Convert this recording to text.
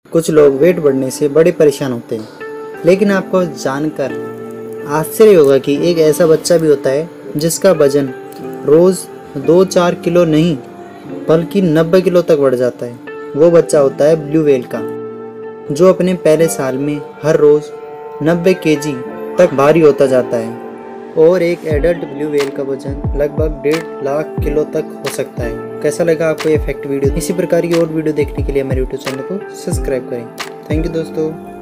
कुछ लोग वेट बढ़ने से बड़े परेशान होते हैं, लेकिन आपको जानकर आश्चर्य होगा कि एक ऐसा बच्चा भी होता है जिसका वजन रोज़ 2-4 किलो नहीं बल्कि 90 किलो तक बढ़ जाता है। वो बच्चा होता है ब्लू व्हेल का, जो अपने पहले साल में हर रोज़ 90 केजी तक भारी होता जाता है और एक एडल्ट ब्लू व्हेल का वजन लगभग 1.5 लाख किलो तक हो सकता है। कैसा लगा आपको ये फैक्ट वीडियो? इसी प्रकार की और वीडियो देखने के लिए हमारे यूट्यूब चैनल को सब्सक्राइब करें। थैंक यू दोस्तों।